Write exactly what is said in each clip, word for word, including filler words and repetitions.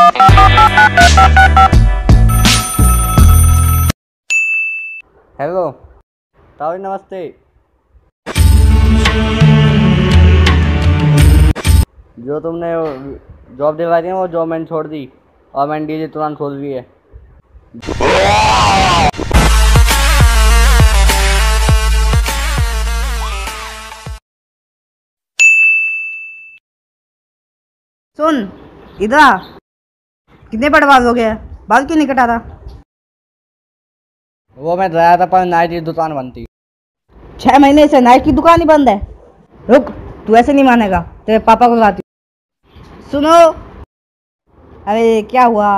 Hello ताऊ जी, नमस्ते। जो तुमने जॉब दिलवाई थी ना, वो जॉब मैंने छोड़ दी और मैंने डीजे तुरंत खोल दी है। सुन इधर आ, कितने बड़े बाल हो गया, बाल क्यों नहीं कटा रहा? वो मैं गया था पर नाइट की दुकान बंद थी। छह महीने से नाइट की दुकान ही बंद है। रुक, तू ऐसे नहीं मानेगा, तेरे पापा को बुलाती हूँ। सुनो, अरे क्या हुआ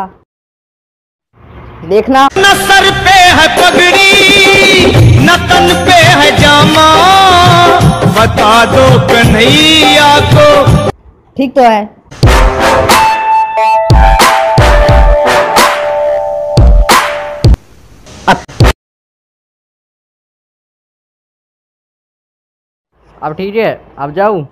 देखना। न सर पे है पगड़ी न तन पे है जामा, बता दो कन्हैया को। ठीक तो है। अब ठीक है, अब जाऊँ?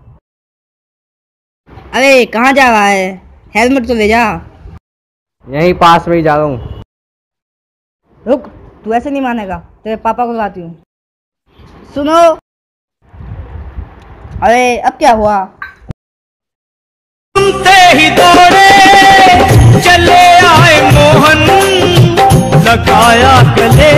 अरे कहाँ जा रहा है, हेलमेट तो ले जा। यहीं पास में ही जा रहा हूँ। रुक, तू ऐसे नहीं मानेगा, तेरे पापा को बुलाती हूँ। सुनो, अरे अब क्या हुआ? सुनते ही दौड़े चले आए मोहन, लगाया गले